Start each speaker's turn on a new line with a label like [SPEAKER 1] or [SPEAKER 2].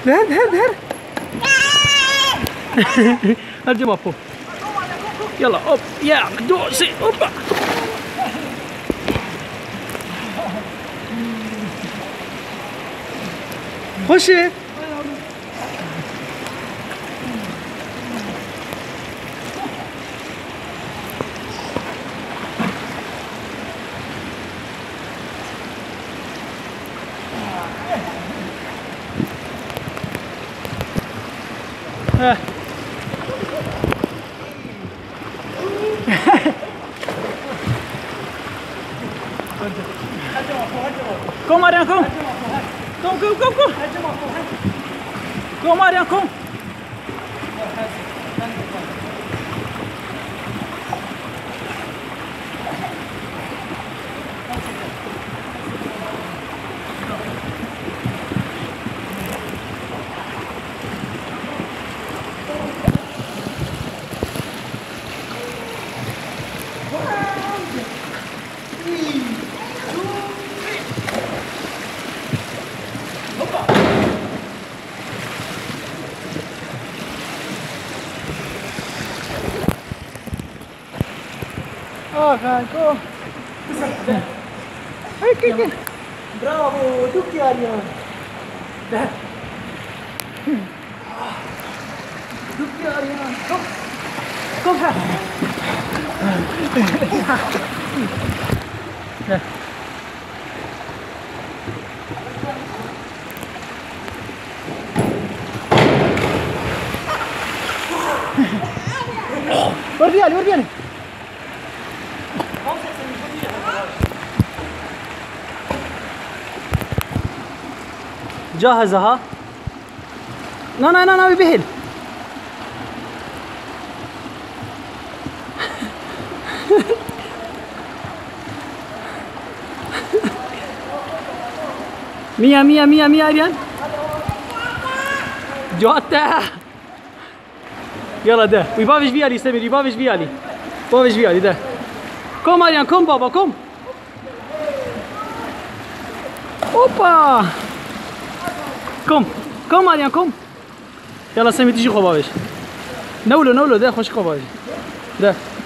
[SPEAKER 1] ده هرجع بابو يلا اوب يا دوسي اوبا خشي Kom Marian, kom! Kom Marian, kom! Kom! Kijk! Bravo, doekje Arjan! Daar! Doekje Arjan! Kom! Kom her! Ja. Waar vieni? جاهزة ها؟ لا بيبهل مية أريان جواتها يلا ده ويبافش فيالي سمير يبافش فيالي ده كم أريان كم بابا كم اوبا كم أريان كم يلا سمير تيجي خبابش نولو ده خوش خبابش ده